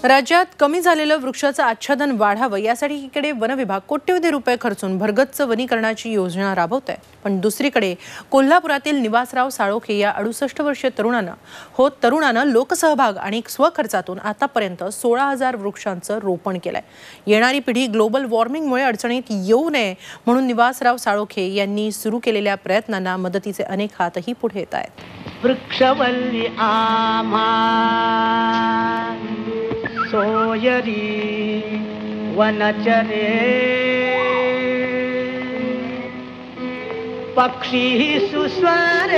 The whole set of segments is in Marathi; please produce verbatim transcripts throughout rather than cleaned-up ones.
राज्यात कमी झालेलं वृक्षाचं आच्छादन वाढावं यासाठी इकडे वन विभाग कोट्यवधी रुपये खर्चून भरगच्च वनीकरणाची योजना राबवत आहे। पण दुसरीकडे कोल्हापुरातील निवासराव साळोखे या अडुसष्ट वर्षीय तरुणानं हो तरुणानं लोकसहभाग आणि स्वखर्चातून आतापर्यंत सोळा हजार वृक्षांचं रोपण केलंय। येणारी पिढी ग्लोबल वॉर्मिंगमुळे अडचणीत येऊ नये म्हणून निवासराव साळोखे यांनी सुरू केलेल्या प्रयत्नांना मदतीचे अनेक हातही पुढे येत आहेत। वृक्षवल्ली आम्हा सोयरी वनचरे पक्षी सुस्वरे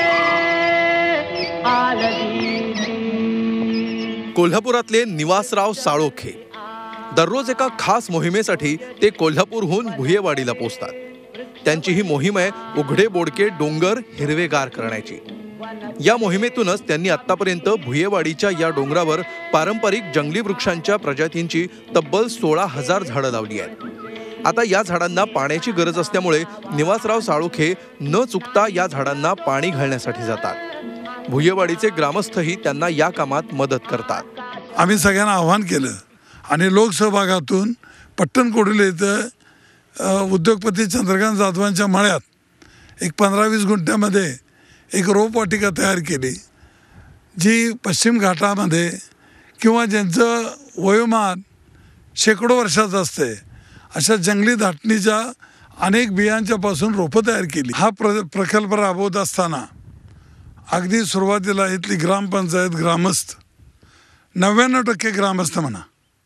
आलदी। कोल्हापुरातले निवासराव साळोखे दररोज एका खास मोहिमेसाठी ते कोल्हापूरहून भुयेवाडीला पोहोचतात। त्यांची ही मोहीम आहे उघडे बोडके डोंगर हिरवेगार करण्याची। या मोहिमेतूनच त्यांनी आतापर्यंत भुयेवाडीच्या या डोंगरावर पारंपरिक जंगली वृक्षांच्या प्रजातींची तब्बल सोळा हजार झाडं लावली आहेत। आता या झाडांना पाण्याची गरज असल्यामुळे निवासराव साळोखे न चुकता या झाडांना पाणी घालण्यासाठी जातात। भुयेवाडीचे ग्रामस्थही त्यांना या कामात मदत करतात। आम्ही सगळ्यांना आव्हान केलं आणि लोकसहभागातून पट्टणकोडीला इथं उद्योगपती चंद्रकांत जाधवांच्या मळ्यात एक पंधरा वीस गुंठ्यामध्ये एक रोपवाटिका तयार केली, जी पश्चिम घाटामध्ये किंवा ज्यांचं वयोमान शेकडो वर्षाचं असते अशा जंगली धाटणीच्या अनेक बियांच्यापासून रोपं तयार केली। हा प्र प्रकल्प राबवत असताना अगदी सुरुवातीला इथली ग्रामपंचायत ग्रामस्थ नव्याण्णव टक्के ग्रामस्थ म्हणा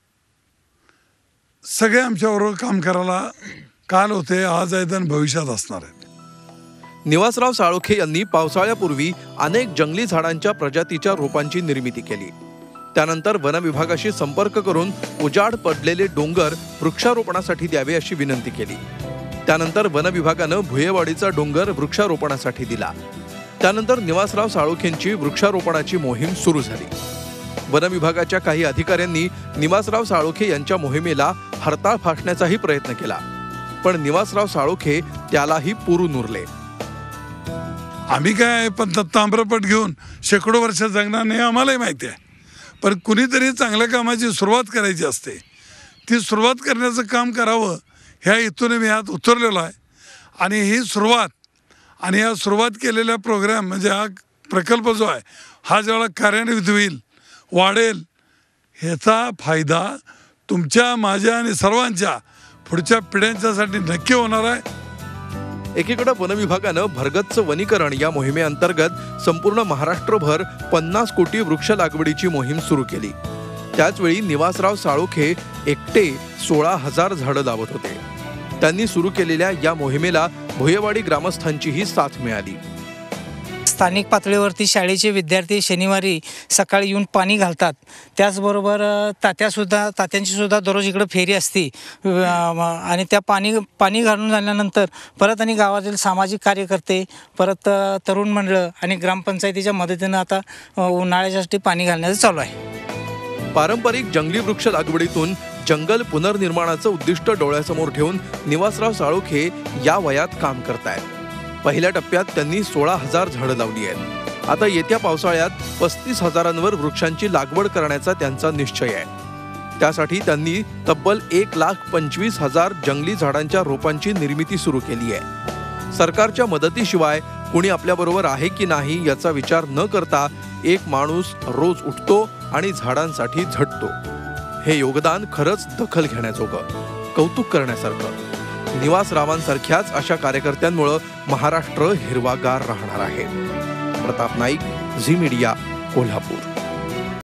सगळे आमच्याबरोबर काम करायला काल होते, आज आहेत आणि भविष्यात असणार आहेत। निवासराव साळोखे यांनी पावसाळ्यापूर्वी अनेक जंगली झाडांच्या प्रजातीच्या रोपांची निर्मिती केली। त्यानंतर वन विभागाशी संपर्क करून उजाड पडलेले डोंगर वृक्षारोपणासाठी द्यावे अशी विनंती केली। त्यानंतर वन विभागानं भुयेवाडीचा डोंगर वृक्षारोपणासाठी दिला। त्यानंतर निवासराव साळोखेंची वृक्षारोपणाची मोहीम सुरू झाली। वन विभागाच्या काही अधिकाऱ्यांनी निवासराव साळोखे यांच्या मोहिमेला हरताळ फासण्याचाही प्रयत्न केला, पण निवासराव साळोखे त्यालाही पुरून उरले। आम्ही काय पण ताम्रपट घेऊन शेकडो वर्ष जगणार नाही आम्हालाही माहिती आहे, पण कुणीतरी चांगल्या कामाची सुरुवात करायची असते। ती सुरुवात करण्याचं काम करावं ह्या इथून मी आत उतरलेलो आहे आणि ही सुरुवात आणि या सुरुवात केलेल्या प्रोग्राम म्हणजे हा प्रकल्प जो आहे हा जेव्हा कार्यान्वित होईल वाढेल ह्याचा फायदा तुमच्या माझ्या आणि सर्वांच्या पुढच्या पिढ्यांच्यासाठी नक्की होणार आहे। एकीकडे वन विभागानं भरगच्च वनीकरण या मोहिमेअंतर्गत संपूर्ण महाराष्ट्रभर पन्नास कोटी वृक्ष लागवडीची मोहीम सुरू केली। त्याचवेळी निवासराव साळोखे एकटे सोळा हजार झाडं लावत होते। त्यांनी सुरू केलेल्या या मोहिमेला भुयेवाडी ग्रामस्थांचीही साथ मिळाली। स्थानिक पातळीवरती शाळेचे विद्यार्थी शनिवारी सकाळी येऊन पाणी घालतात। त्याचबरोबर तात्यासुद्धा तात्यांची सुद्धा दररोज इकडे फेरी असते आणि त्या पाणी पाणी घालून झाल्यानंतर परत आणि गावातील सामाजिक कार्यकर्ते परत तरुण मंडळ आणि ग्रामपंचायतीच्या मदतीनं आता उन्हाळ्यासाठी पाणी घालण्याचं चालू आहे। पारंपरिक जंगली वृक्ष लागवडीतून जंगल पुनर्निर्माणाचं उद्दिष्ट डोळ्यासमोर ठेवून निवासराव साळोखे या वयात काम करतायत। पहिल्या टप्प्यात त्यांनी सोळा हजार झाडं लावली आहेत। आता येत्या पावसाळ्यात पस्तीस हजारांवर वृक्षांची लागवड करण्याचा त्यांचा निश्चय आहे। त्यासाठी त्यांनी तब्बल एक लाख पंचवीस हजार जंगली झाडांच्या रोपांची निर्मिती सुरू केली आहे। सरकारच्या मदतीशिवाय कुणी आपल्याबरोबर आहे की नाही याचा विचार न करता एक माणूस रोज उठतो आणि झाडांसाठी झटतो। हे योगदान खरंच दखल घेण्याजोगं, कौतुक करण्यासारखं। निवासरावांसारख्याच अशा कार्यकर्त्यांमुळे महाराष्ट्र हिरवागार राहणार आहे। प्रताप नाईक, झी मीडिया, कोल्हापूर।